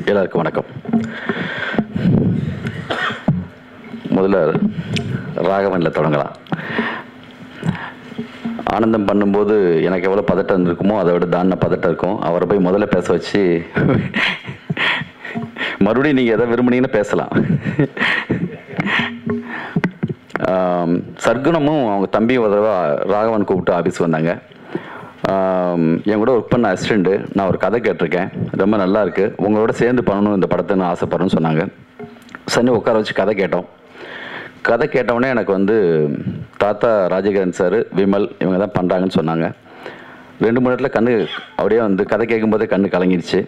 எல்லாருக்கும் வணக்கம். முதல்ல ராகவனில் தொடங்கலாம். ஆனந்தம் பண்ணும்போது எனக்கு எவ்வளோ பதட்டம் இருக்குமோ அதை விட தான பதட்டம் இருக்கும். அவரை போய் முதல்ல பேச வச்சு மறுபடியும் நீங்கள் எதை விரும்புனீங்கன்னு பேசலாம். சர்க்குணமும் அவங்க தம்பியும் ஒரு தடவை ராகவன் கூப்பிட்டு ஆஃபீஸ் வந்தாங்க. என் கூட ஒர்க் பண்ண அசிஸ்டண்ட்டு, நான் ஒரு கதை கேட்டிருக்கேன், ரொம்ப நல்லா இருக்குது, உங்களோட சேர்ந்து பண்ணணும் இந்த படத்தைன்னு ஆசைப்படுறேன்னு சொன்னாங்க. சனி உட்கார வச்சு கதை கேட்டோம். கதை கேட்டவுடனே எனக்கு தாத்தா ராஜகிரண் சார், விமல் இவங்க தான் பண்ணுறாங்கன்னு சொன்னாங்க. 2-3 இடத்துல கண்ணு அப்படியே கதை கேட்கும்போதே கண்ணு கலங்கிடுச்சு.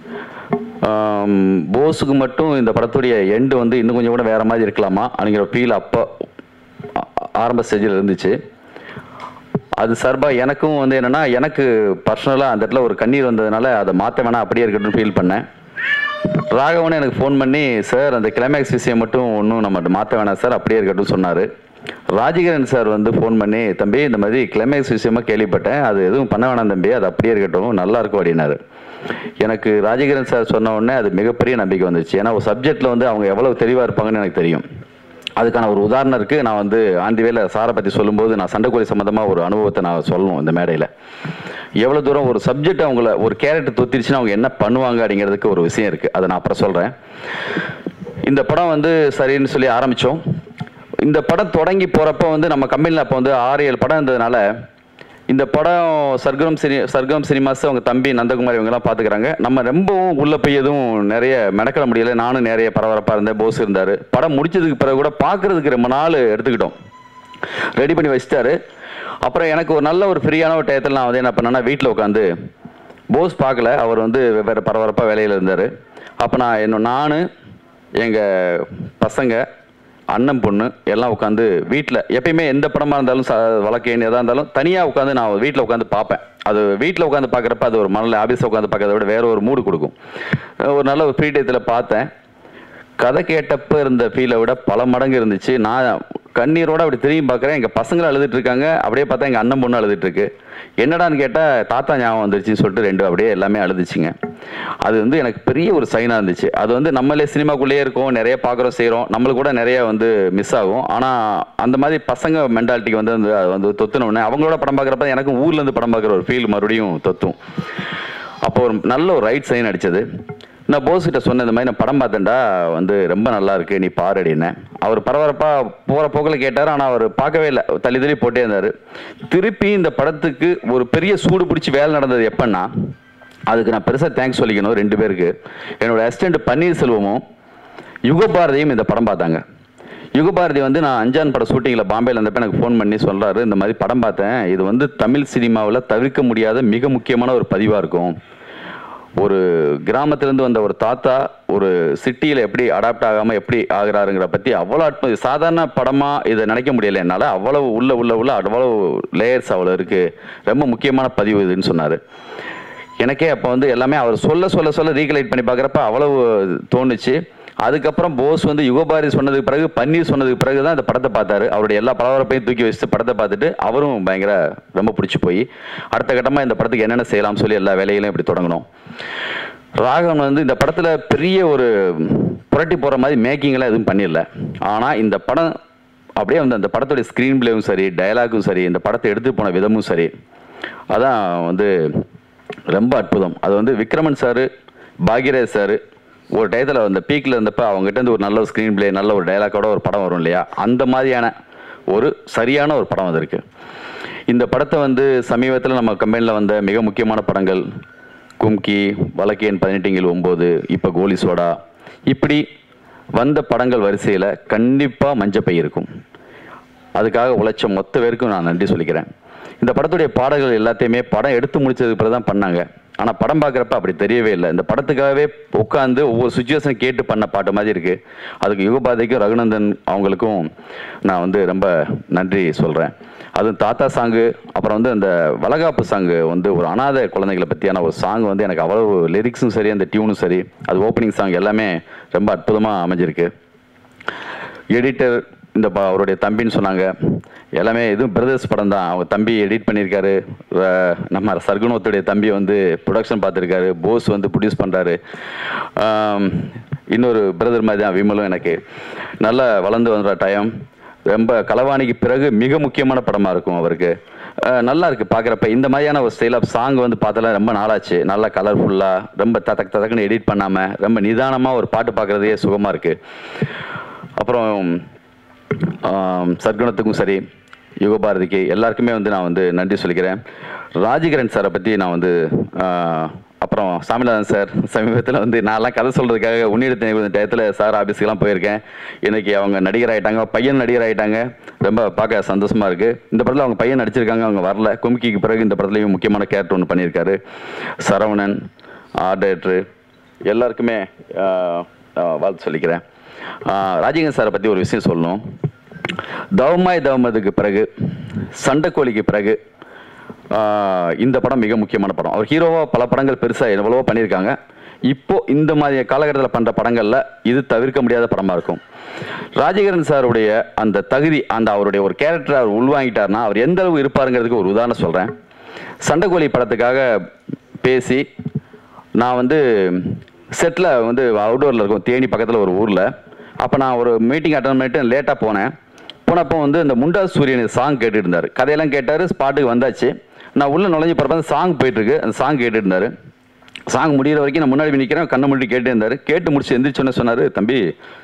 போஸுக்கு மட்டும் இந்த படத்துடைய எண்டு இன்னும் கொஞ்சம் கூட வேறு மாதிரி இருக்கலாமா அப்படிங்கிற ஃபீல் அப்போ ஆரம்ப ஸ்டேஜில் இருந்துச்சு. அது சார்பாக எனக்கும் என்னென்னா, எனக்கு பர்சனலாக அந்த இடத்துல ஒரு கண்ணீர் வந்ததுனால அதை மாற்ற வேணாம், அப்படியே இருக்கட்டும்னு ஃபீல் பண்ணேன். ராகவனே எனக்கு ஃபோன் பண்ணி, சார் அந்த கிளைமேக்ஸ் விஷயம் மட்டும் ஒன்றும் நம்ம மாற்ற வேணாம் சார், அப்படியே இருக்கட்டும் சொன்னார். ராஜகிரண் சார் ஃபோன் பண்ணி, தம்பி இந்த மாதிரி கிளைமேக்ஸ் விஷயமாக கேள்விப்பட்டேன், அது எதுவும் பண்ண வேணாம் தம்பி, அது அப்படியே இருக்கட்டும், நல்லாயிருக்கும் அப்படின்னாரு. எனக்கு ராஜகிரண் சார் சொன்ன உடனே அது மிகப்பெரிய நம்பிக்கை வந்துச்சு. ஏன்னா ஒரு சப்ஜெக்டில் அவங்க எவ்வளோ தெளிவாக இருப்பாங்கன்னு எனக்கு தெரியும். அதுக்கான ஒரு உதாரணம் இருக்குது. நான் ஆண்டி வேலை சாரை பற்றி சொல்லும்போது நான் சண்டைக்கோழி சம்மந்தமாக ஒரு அனுபவத்தை நான் சொல்லணும் இந்த மேடையில். எவ்வளோ தூரம் ஒரு சப்ஜெக்ட் அவங்கள ஒரு கேரக்டர் தொத்திருச்சுன்னா அவங்க என்ன பண்ணுவாங்க அப்படிங்கிறதுக்கு ஒரு விஷயம் இருக்குது. அதை நான் அப்புறம் சொல்கிறேன். இந்த படம் சரின்னு சொல்லி ஆரம்பித்தோம். இந்த படம் தொடங்கி போகிறப்போ நம்ம கம்பெனியில் அப்போ 6-7 படம் இருந்ததுனால இந்த படம் சர்க்கம் சினிமாஸ் அவங்க தம்பி நந்தகுமார் இவங்கெல்லாம் பார்த்துக்கிறாங்க. நம்ம ரொம்பவும் உள்ளே போய் எதுவும் நிறைய மெனக்கிட முடியலை. நானும் நிறைய பரபரப்பாக இருந்தேன், போஸ் இருந்தார். படம் முடிச்சதுக்கு பிறகு கூட பார்க்குறதுக்கு ரொம்ப நாள் எடுத்துக்கிட்டோம். ரெடி பண்ணி வச்சிட்டாரு. அப்புறம் எனக்கு ஒரு நல்ல ஒரு ஃப்ரீயான ஒரு டயத்தில் நான் என்ன பண்ணேன்னா, வீட்டில் உட்காந்து போஸ் பார்க்கல, அவர் வெவ்வேறு பரபரப்பாக வேலையில் இருந்தார். அப்போ நான் எங்கள் பசங்க, அண்ணன் பொண்ணு எல்லாம் உட்காந்து வீட்டில் எப்பயுமே எந்த படமாக இருந்தாலும் வழக்கேன் எதாக இருந்தாலும் தனியாக உட்காந்து நான் வீட்டில் உட்காந்து பார்ப்பேன். அது வீட்டில் உட்காந்து பார்க்குறப்ப அது ஒரு மனநிலை, ஆஃபீஸில் உட்காந்து பார்க்கறத விட வேறு ஒரு மூடு கொடுக்கும். ஒரு நல்ல ஒரு ஃப்ரீ டயத்தில் பார்த்தேன். கதை கேட்டப்போ இருந்த ஃபீலை விட பல மடங்கு இருந்துச்சு. நான் கண்ணீரோடு அப்படி திரும்பி பார்க்குறேன். எங்கள் பசங்களும் அழுதுட்டு இருக்காங்க. அப்படியே பார்த்தா எங்கள் அண்ணன் பொண்ணு அழுதுட்டுருக்கு. என்னடான்னு கேட்டால் தாத்தா ஞாபகம் வந்துருச்சுன்னு சொல்லிட்டு 2 அப்படியே எல்லாமே அழுதுச்சுங்க. அது எனக்கு பெரிய ஒரு சைனாக இருந்துச்சு. அது நம்மளே சினிமாக்குள்ளேயே இருக்கோம், நிறைய பார்க்குறோம் செய்கிறோம், நம்மளுக்கு கூட நிறைய மிஸ் ஆகும். ஆனால் அந்த மாதிரி பசங்க மென்டாலிட்டிக்கு அது தொத்துனோடனே அவங்களோட படம் பார்க்குறப்ப எனக்கும் ஊர்லேருந்து படம் பார்க்குற ஒரு ஃபீல் மறுபடியும் தொத்தும். அப்போ ஒரு நல்ல ஒரு ரைட் சைன் அடித்தது. நான் போஸ்கிட்ட சொன்னேன், இந்த மாதிரி நான் படம் பார்த்தேன்டா, ரொம்ப நல்லா இருக்கு, நீ பாரு அப்படின்னேன். அவர் பரபரப்பாக போகிற போக்கில் கேட்டார். ஆனால் அவர் பார்க்கவே இல்லை, தள்ளி தள்ளி போட்டே இருந்தார். திருப்பி இந்த படத்துக்கு ஒரு பெரிய சூடு பிடிச்சி வேலை நடந்தது எப்பன்னா, அதுக்கு நான் பெருசாக தேங்க்ஸ் சொல்லிக்கணும் 2 பேருக்கு. என்னோட அசிஸ்டண்ட் பன்னீர்செல்வமும் யுகபாரதியும் இந்த படம் பார்த்தாங்க. யுகபாரதி நான் அஞ்சான் படம் ஷூட்டிங்கில் பாம்பேயில் இருந்தப்போ எனக்கு ஃபோன் பண்ணி சொல்கிறாரு, இந்த மாதிரி படம் பார்த்தேன், இது தமிழ் சினிமாவில் தவிர்க்க முடியாத மிக முக்கியமான ஒரு பதிவாக இருக்கும். ஒரு கிராமத்திலேருந்து வந்த ஒரு தாத்தா ஒரு சிட்டியில் எப்படி அடாப்ட் ஆகாமல் எப்படி ஆகிறாருங்கிற பற்றி அவ்வளோ சாதாரண படமாக இதை நினைக்க முடியலை என்னால். அவ்வளவு உள்ள அவ்வளோ லேயர்ஸ் அவ்வளோ இருக்குது, ரொம்ப முக்கியமான பதிவு இதுன்னு சொன்னார். எனக்கே அப்போ எல்லாமே அவர் சொல்ல ரீகலைட் பண்ணி பார்க்குறப்ப அவ்வளவு தோணுச்சு. அதுக்கப்புறம் போஸ் யுகபாரதி சொன்னதுக்கு பிறகு, பன்னீர் சொன்னதுக்கு பிறகு தான் இந்த படத்தை பார்த்தாரு. அவருடைய எல்லா பரபரப்பையும் தூக்கி வச்சுட்டு படத்தை பார்த்துட்டு அவரும் பயங்கர ரொம்ப பிடிச்சி போய் அடுத்த கட்டமாக இந்த படத்துக்கு என்னென்ன செய்யலாம்னு சொல்லி எல்லா வேலைகளையும் இப்படி தொடங்கணும். ராகவன் இந்த படத்தில் பெரிய ஒரு புரட்டி போகிற மாதிரி மேக்கிங்லாம் எதுவும் பண்ணிடல. ஆனால் இந்த படம் அப்படியே அந்த படத்துடைய ஸ்க்ரீன் பிளேவும் சரி, டயலாகும் சரி, இந்த படத்தை எடுத்து போன விதமும் சரி, அதான் ரொம்ப அற்புதம். அது விக்ரமன் சார், பாக்யராஜ் சார் ஒரு டயத்தில் அந்த பீக்கில் இருந்தப்போ அவங்ககிட்ட ஒரு நல்ல ஒரு ஸ்க்ரீன் பிளே, நல்ல ஒரு டைலாக்கோட ஒரு படம் வரும் இல்லையா, அந்த மாதிரியான ஒரு சரியான ஒரு படம் வந்திருக்கு. இந்த படத்தை சமீபத்தில் நம்ம கம்பெனியில் வந்த மிக முக்கியமான படங்கள் கும்கி, வழக்கேன் 18/9, இப்போ கோலி சோடா, இப்படி வந்த படங்கள் வரிசையில் கண்டிப்பாக மஞ்சப்பை இருக்கும். அதுக்காக உழைச்ச மொத்த பேருக்கும் நான் நன்றி சொல்லிக்கிறேன். இந்த படத்துடைய பாடல்கள் எல்லாத்தையுமே படம் எடுத்து முடிச்சதுக்கு பிறகு தான் பண்ணாங்க. ஆனால் படம் பார்க்குறப்ப அப்படி தெரியவே இல்லை. இந்த படத்துக்காகவே உட்காந்து ஒவ்வொரு சுச்சுவேஷன் கேட்டு பண்ண பாட்டு மாதிரி இருக்குது. அதுக்கு யுகபாதைக்கும் ரகுநந்தன் அவங்களுக்கும் நான் ரொம்ப நன்றி சொல்கிறேன். அதுவும் தாத்தா சாங்கு, அப்புறம் அந்த வளகாப்பு சாங்கு ஒரு அனாதை குழந்தைகளை பற்றியான ஒரு சாங் எனக்கு அவ்வளவு லிரிக்ஸும் சரி, அந்த டியூனும் சரி, அது ஓப்பனிங் சாங் எல்லாமே ரொம்ப அற்புதமாக அமைஞ்சிருக்கு. எடிட்டர் அவருடைய தம்பின்னு சொன்னாங்க. எல்லாமே இதுவும் பிரதர்ஸ் படம் தான். அவங்க தம்பி எடிட் பண்ணியிருக்காரு, நம்ம சர்க்குணத்துடைய தம்பி வந்து ப்ரொடக்ஷன் பார்த்துருக்காரு, போஸ் வந்து ப்ரொடியூஸ் பண்ணுறாரு. இன்னொரு பிரதர் மாதிரி தான் விமலும். எனக்கு நல்லா வளர்ந்து வந்துற டைம், ரொம்ப களவாணிக்கு பிறகு மிக முக்கியமான படமாக இருக்கும் அவருக்கு. நல்லா இருக்குது பார்க்குறப்ப. இந்த மாதிரியான ஒரு ஸ்டைல் ஆஃப் சாங் வந்து பார்த்தலாம் ரொம்ப நாளாச்சு. நல்லா கலர்ஃபுல்லாக, ரொம்ப ததக்குன்னு எடிட் பண்ணாமல், ரொம்ப நிதானமாக ஒரு பாட்டு பார்க்குறதே சுகமாக இருக்குது. அப்புறம் சர்க்குணத்துக்கும் சரி, யுகபாரதிக்கு எல்லாருக்குமே வந்து நான் வந்து நன்றி சொல்லிக்கிறேன். ராஜகிரண் சாரை பற்றி நான் வந்து அப்புறம் சாமிநாதன் சார் சமீபத்தில் வந்து நான்லாம் கதை சொல்கிறதுக்காக உன்னிடத்த டயத்தில் சார் ஆஃபீஸுக்கெல்லாம் போயிருக்கேன். இன்றைக்கி அவங்க நடிகர் ஆகிட்டாங்க, பையன் நடிகர் ஆகிட்டாங்க. ரொம்ப பார்க்க சந்தோஷமாக இருக்குது. இந்த படத்தில் அவங்க பையன் நடிச்சிருக்காங்க, அவங்க வரல. கும்கிக்கு பிறகு இந்த படத்துலையும் முக்கியமான கேரக்டர் ஒன்று பண்ணியிருக்காரு. சரவணன், ஆர்ட் டைரக்டர் எல்லாருக்குமே வாழ்த்து சொல்லிக்கிறேன். ராஜகிரண் சாரை பற்றி ஒரு விஷயம் சொல்லணும். தவமாய் தவமதுக்கு பிறகு, சண்டைக்கோழிக்கு பிறகு இந்த படம் மிக முக்கியமான படம். அவர் ஹீரோவாக பல படங்கள் பெருசாக எவ்வளவோ பண்ணியிருக்காங்க. இப்போது இந்த மாதிரி காலகட்டத்தில் பண்ணுற படங்களில் இது தவிர்க்க முடியாத படமாக இருக்கும். ராஜகிரண் சாருடைய அந்த தகுதி, அந்த அவருடைய ஒரு கேரக்டரை அவர் உள்வாங்கிட்டார்னா அவர் எந்த அளவு இருப்பாருங்கிறதுக்கு ஒரு உதாரணம் சொல்கிறேன். சண்டைக்கோழி படத்துக்காக பேசி நான் வந்து செட்டில் வந்து அவுட்டோரில் இருக்கும், தேனி பக்கத்தில் ஒரு ஊரில். அப்போ நான் ஒரு மீட்டிங் அட்டன் பண்ணிட்டு லேட்டாக போனப்போ வந்து இந்த முண்டா சூரியன் சாங் கேட்டுட்டு இருந்தார். கதையெல்லாம் கேட்டார், ஸ்பாட்டுக்கு வந்தாச்சு. நான் உள்ளே நுழைஞ்சு போகிறப்ப அந்த சாங் போயிட்டுருக்கு. அந்த சாங் கேட்டுட்டு இருந்தார். சாங் முடிகிற வரைக்கும் நான் முன்னாடி நிற்கிறேன், கண்ணை மூடி கேட்டே இருந்தார். கேட்டு முடிச்சு எந்திரிச்சோன்னே சொன்னார், தம்பி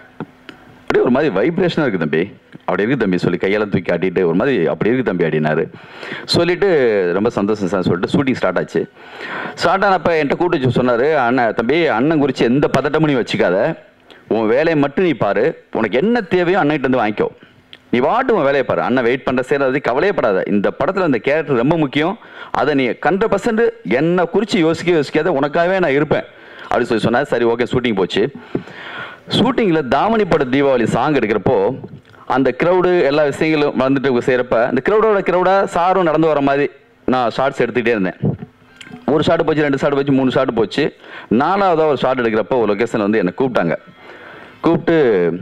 அப்படியே ஒரு மாதிரி வைப்ரேஷனாக இருக்குது தம்பி, அப்படி இருக்குது தம்பி சொல்லி கையெல்லாம் தூக்கி காட்டிட்டு ஒரு மாதிரி அப்படி இருக்குது தம்பி அப்படின்னாரு. சொல்லிவிட்டு ரொம்ப சந்தோஷம் சார் சொல்லிட்டு ஷூட்டிங் ஸ்டார்ட் ஆச்சு. ஸ்டார்ட் ஆனப்போ என்கிட்ட கூப்பிட்டு சொன்னார், அண்ணன் தம்பி அண்ணன் குறித்து எந்த பதட்டமும் நீ வச்சுக்காத, உன் வேலையை மட்டும் நீ பாரு, உனக்கு என்ன தேவையோ அண்ணன்கிட்ட வந்து வாங்கிக்கோ, நீ வாட்டு உன் வேலையை பாரு, அண்ணன் வெயிட் பண்ணுற சேர அதை கவலையப்படாத, இந்த படத்தில் இந்த கேரக்டர் ரொம்ப முக்கியம், அதை நீ 100% என்னை குறித்து யோசிக்காத, உனக்காகவே நான் இருப்பேன் அப்படின்னு சொல்லி சொன்னார். சரி ஓகே, ஷூட்டிங் போச்சு. ஷூட்டிங்கில் தாமணி பட தீபாவளி சாங் எடுக்கிறப்போ அந்த க்ரௌடு எல்லா விஷயங்களும் வந்துட்டு செய்கிறப்ப அந்த க்ரௌடாக சாரும் நடந்து வர மாதிரி நான் ஷார்ட்ஸ் எடுத்துக்கிட்டே இருந்தேன். ஒரு ஷாட் போச்சு, 2 ஷாட் போச்சு, 3 ஷாட் போச்சு. 4ஆவதாக ஒரு ஷாட் எடுக்கிறப்போ ஒரு லொக்கேஷனில் வந்து என்னை கூப்பிட்டு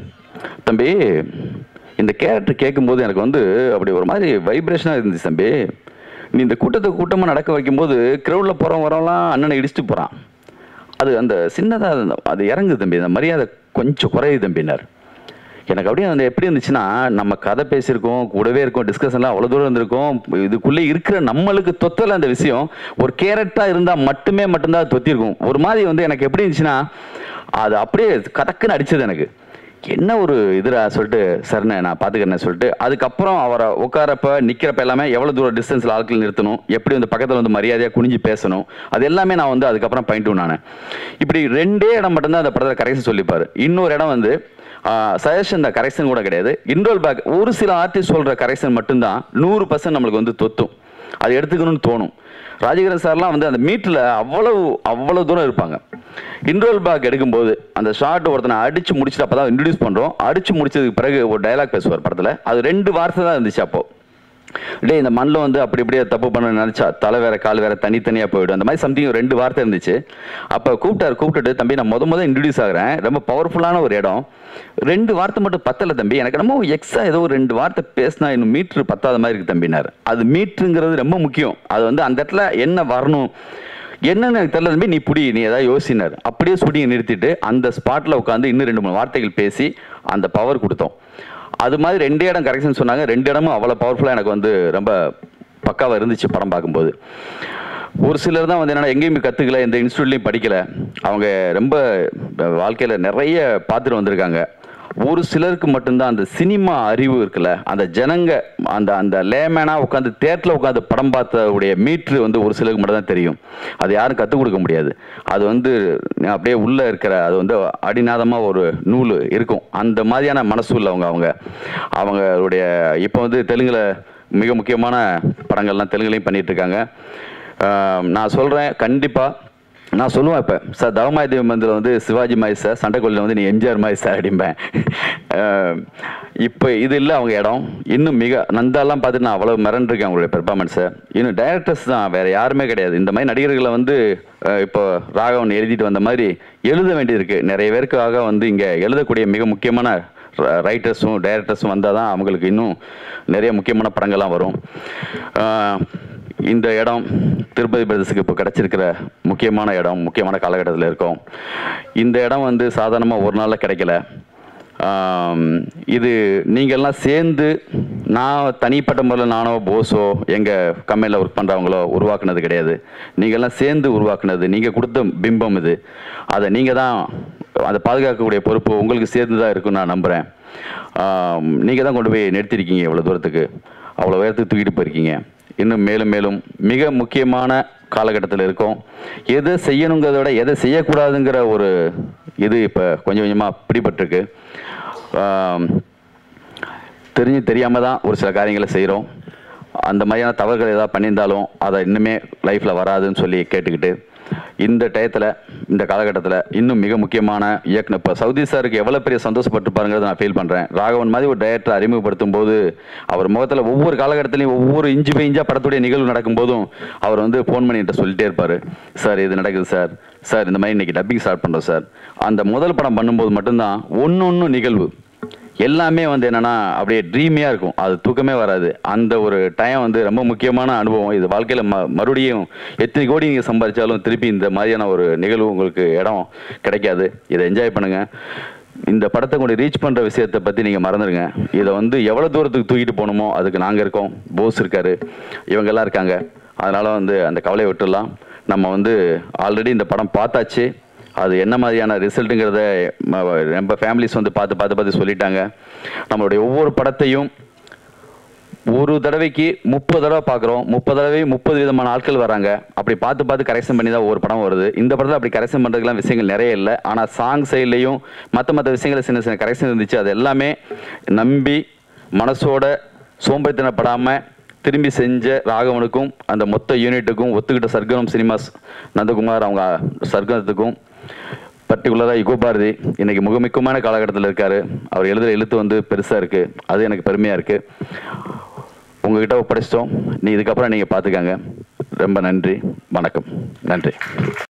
தம்பி இந்த கேரக்டர் கேட்கும்போது எனக்கு வந்து அப்படி ஒரு மாதிரி வைப்ரேஷனாக இருந்துச்சு தம்பி, நீ இந்த கூட்டமாக நடக்க வைக்கும்போது க்ரௌடில் வரவெல்லாம் அண்ணனை இடிச்சுட்டு போகிறான், அது அந்த சின்னதாக அது இறங்குது தம்பி, அந்த மரியாதை கொஞ்சம் குறையுது தம்பினார். எனக்கு அப்படியே அந்த எப்படி இருந்துச்சுன்னா, நம்ம கதை பேசியிருக்கோம், கூடவே இருக்கோம், டிஸ்கஷன்லாம் அவ்வளோ தூரம் இருந்திருக்கோம், இதுக்குள்ளே இருக்கிற நம்மளுக்கு தொத்தல அந்த விஷயம் ஒரு கேரக்டராக இருந்தால் மட்டும்தான் தொத்திருக்கும். ஒரு மாதிரி வந்து எனக்கு எப்படி இருந்துச்சுன்னா, அது அப்படியே கதக்குன்னு அடிச்சது. எனக்கு என்ன ஒரு இதுரா சொல்லிட்டு சரிண்ணே நான் பார்த்துக்கிறேன்னு சொல்லிட்டு, அதுக்கப்புறம் அவரை உட்காரப்ப நிற்கிறப்ப எல்லாமே எவ்வளோ தூரம் டிஸ்டன்ஸில் ஆட்கள் நிறுத்தணும், எப்படி வந்து பக்கத்தில் வந்து மரியாதையாக குனிஞ்சு பேசணும், அது எல்லாமே நான் வந்து அதுக்கப்புறம் பயின்ட்டு நான் இப்படி 2 இடம் மட்டும்தான் அந்த படத்தில் கரெக்ஷன் சொல்லிப்பார். இன்னொரு இடம் வந்து சஜஷன் தான், கரெக்ஷன் கூட கிடையாது. இன்ரோல் பேக் ஒரு சில ஆர்டிஸ்ட் சொல்கிற கரெக்ஷன் மட்டும்தான் 100% நம்மளுக்கு வந்து தொத்தும், அது எடுத்துக்கணும்னு தோணும். ராஜகிரண் சார்லாம் வந்து அந்த மீட்டில் அவ்வளோ தூரம் இருப்பாங்க. இன்ரோல் பேக் எடுக்கும்போது அந்த ஷார்ட் ஒருத்தனை அடித்து முடிச்சுட்டு அப்போ தான் இன்ட்ரடியூஸ் பண்ணுறோம். அடித்து முடிச்சதுக்கு பிறகு ஒரு டைலாக் பேசுவார் படத்தில். அது 2 வார்த்தை தான் இருந்துச்சு. அப்போது டே இந்த மண்ணில் வந்து அப்படி இப்படியே தப்பு பண்ண நினச்சா தலை வேற கால் வேற தனித்தனியாக போயிடும், அந்த மாதிரி சம்திங் 2 வார்த்தை இருந்துச்சு. அப்போ கூப்பிட்டுட்டு தம்பி நான் முத இன்ட்ரடியூஸ் ஆகிறேன், ரொம்ப பவர்ஃபுல்லான ஒரு இடம், 2 வார்த்தை மட்டும் பத்தலை தம்பி, எனக்கு நம்ம எக்ஸ்ட்ரா ஏதோ ஒரு 2 வார்த்தை பேசினா இன்னும் மீட்ரு பத்தாத மாதிரி இருக்குது தம்பினார். அது மீட்ருங்கிறது ரொம்ப முக்கியம். அது வந்து அந்த இடத்துல என்ன வரணும் என்னன்னு எனக்கு தெரியல தம்பி, நீ ஏதாவது யோசினார். அப்படியே ஷூட்டிங்கை நிறுத்திட்டு அந்த ஸ்பாட்டில் உட்காந்து இன்னும் 2-3 வார்த்தைகள் பேசி அந்த பவர் கொடுத்தோம். அது மாதிரி 2 இடம் கரெக்ஷன் சொன்னாங்க. 2 இடமும் அவ்வளோ பவர்ஃபுல்லாக எனக்கு வந்து ரொம்ப பக்காவாக இருந்துச்சு படம் பார்க்கும்போது. ஒரு சிலர் தான் வந்து என்னென்னா எங்கேயுமே கற்றுக்கல, எந்த இன்ஸ்டியூட்லேயும் படிக்கலை, அவங்க ரொம்ப வாழ்க்கையில் நிறைய பார்த்துட்டு வந்திருக்காங்க. ஒரு சிலருக்கு மட்டும்தான் அந்த சினிமா அறிவு இருக்குல்ல, அந்த ஜனங்க அந்த லேமேனாக உட்காந்து தேட்டரில் உட்காந்து படம் பார்த்தவுடைய மீட்ரு வந்து ஒரு சிலருக்கு மட்டும் தான் தெரியும். அது யாரும் கற்றுக் கொடுக்க முடியாது. அது வந்து அப்படியே உள்ளே இருக்கிற அது வந்து அடிநாதமாக ஒரு நூல் இருக்கும். அந்த மாதிரியான மனசு உள்ளவங்க அவங்களுடைய இப்போ வந்து தெலுங்கில் மிக முக்கியமான படங்கள்லாம் தெலுங்குலையும் பண்ணிகிட்ருக்காங்க. நான் சொல்கிறேன், கண்டிப்பாக நான் சொல்லுவேன் இப்போ சார் தவமாய் தேவமந்தில் வந்து சிவாஜி மாதிரி சார், சண்டைக்கோழியில் வந்து நீ எம்ஜிஆர் மாதிரி சார் அப்படிம்பேன். இப்போ இது இல்லை அவங்க இடம். இன்னும் மிக நந்தாலாம் பார்த்துட்டு நான் அவ்வளோ மிரண்டிருக்கேன் அவங்களுடைய பெர்ஃபார்மன்ஸை. இன்னும் டைரக்டர்ஸ் தான், வேறு யாருமே கிடையாது. இந்த மாதிரி நடிகர்களை வந்து இப்போ ராகவன் எழுதிட்டு வந்த மாதிரி எழுத வேண்டியிருக்கு. நிறைய பேருக்காக வந்து இங்கே எழுதக்கூடிய மிக முக்கியமான ரைட்டர்ஸும் டைரக்டர்ஸும் வந்தால் தான் அவங்களுக்கு இன்னும் நிறைய முக்கியமான படங்கள்லாம் வரும். இந்த இடம் திருப்பதி பிரதர்ஸுக்கு இப்போ கிடச்சிருக்கிற முக்கியமான இடம், முக்கியமான காலகட்டத்தில் இருக்கோம். இந்த இடம் வந்து சாதாரணமாக ஒரு நாளில் கிடைக்கல. இது நீங்கள்லாம் சேர்ந்து, நான் தனிப்பட்ட முறையில் நானோ போஸோ எங்கள் கம்பெனியில் ஒர்க் பண்ணுறவங்களோ உருவாக்குனது கிடையாது. நீங்கள்லாம் சேர்ந்து உருவாக்குனது, நீங்கள் கொடுத்த பிம்பம் இது. அதை நீங்கள் தான் அதை பாதுகாக்கக்கூடிய பொறுப்பு உங்களுக்கு சேர்ந்து தான் இருக்குன்னு நான் நம்புகிறேன். நீங்கள் தான் கொண்டு போய் நிறுத்திருக்கீங்க இவ்வளோ தூரத்துக்கு, அவ்வளோ உயரத்துக்கு தூக்கிட்டு போயிருக்கீங்க. இன்னும் மேலும் மேலும் மிக முக்கியமான காலகட்டத்தில் இருக்கோம். எதை செய்யணுங்கிறத விட எதை செய்யக்கூடாதுங்கிற ஒரு இது இப்போ கொஞ்சம் கொஞ்சமாக பிடிபட்டிருக்கு. தெரியாமல் தான் ஒரு சில காரியங்களை செய்கிறோம். அந்த மாதிரியான தவறுகள் ஏதாவது பண்ணியிருந்தாலும் அதை இன்னுமே லைஃப்பில் வராதுன்னு சொல்லி கேட்டுக்கிட்டு, இந்த டயத்தில் இந்த காலகட்டத்தில் இன்னும் மிக முக்கியமான இயக்குனர் இப்போ சவுதி சாருக்கு எவ்வளோ பெரிய சந்தோஷப்பட்டுருப்பாருங்கிறத நான் ஃபீல் பண்ணுறேன். ராகவன் மாதிரி ஒரு டைரக்டர் அறிமுகப்படுத்தும் போது அவர் முகத்தில் ஒவ்வொரு காலகட்டத்திலையும் ஒவ்வொரு இன்ச்சு பை இன்ச்சாக படத்துடைய நிகழ்வு நடக்கும்போதும் அவர் வந்து ஃபோன் பண்ணிட்டு சொல்லிட்டே இருப்பார், சார் இது நடக்குது சார், சார் இந்த மாதிரி இன்றைக்கி டப்பிங் ஸ்டார்ட் பண்ணுறோம் சார். அந்த முதல் படம் பண்ணும்போது மட்டும்தான் ஒன்று நிகழ்வு எல்லாமே வந்து என்னென்னா அப்படியே ட்ரீமியாக இருக்கும், அது தூக்கமே வராது. அந்த ஒரு டைம் வந்து ரொம்ப முக்கியமான அனுபவம். இது வாழ்க்கையில் மறுபடியும் எத்தனை கோடி நீங்கள் சம்பாதிச்சாலும் திருப்பி இந்த மாதிரியான ஒரு நிகழ்வு உங்களுக்கு இடம் கிடைக்காது. இதை என்ஜாய் பண்ணுங்கள். இந்த படத்தை கொண்டு ரீச் பண்ணுற விஷயத்தை பற்றி நீங்கள் மறந்துடுங்க. இதை வந்து எவ்வளோ தூரத்துக்கு தூக்கிட்டு போகணுமோ அதுக்கு நாங்கள் இருக்கோம், போஸ் இருக்கார், இவங்கெல்லாம் இருக்காங்க. அதனால் வந்து அந்த கவலையை விட்டுடலாம். நம்ம வந்து ஆல்ரெடி இந்த படம் பார்த்தாச்சு, அது என்ன மாதிரியான ரிசல்ட்டுங்கிறத நம்ம ஃபேமிலிஸ் வந்து பார்த்து சொல்லிட்டாங்க. நம்மளுடைய ஒவ்வொரு படத்தையும் ஒரு தடவைக்கு 30 தடவை பார்க்குறோம். 30 தடவை 30 விதமான ஆட்கள் வராங்க. அப்படி பார்த்து கரெக்ஷன் பண்ணி தான் ஒவ்வொரு படம் வருது. இந்த படத்தில் அப்படி கரெக்ஷன் பண்ணுறதுக்குலாம் விஷயங்கள் நிறைய இல்லை. ஆனால் சாங் சைட்லேயும் மற்ற விஷயங்களை சின்ன கரெக்ஷன் இருந்துச்சு. அது எல்லாமே நம்பி மனசோட சோம்பேறித்தனப்படாமல் திரும்பி செஞ்ச ராகவனுக்கும் அந்த மொத்த யூனிட்டுக்கும் ஒத்துக்கிட்ட சர்க்கரம் சினிமாஸ் நந்தகுமார் அவங்க சர்க்கரத்துக்கும் பர்டிகுலராக யுகோ பாரதி இன்றைக்கி முக்கியமான காலகட்டத்தில் இருக்கார். அவர் எழுதுகிற எழுத்து வந்து பெருசாக இருக்குது, அது எனக்கு பெருமையாக இருக்குது. உங்ககிட்ட ஒப்படைச்சிட்டோம், இதுக்கப்புறம் நீங்கள் பார்த்துக்காங்க. ரொம்ப நன்றி, வணக்கம், நன்றி.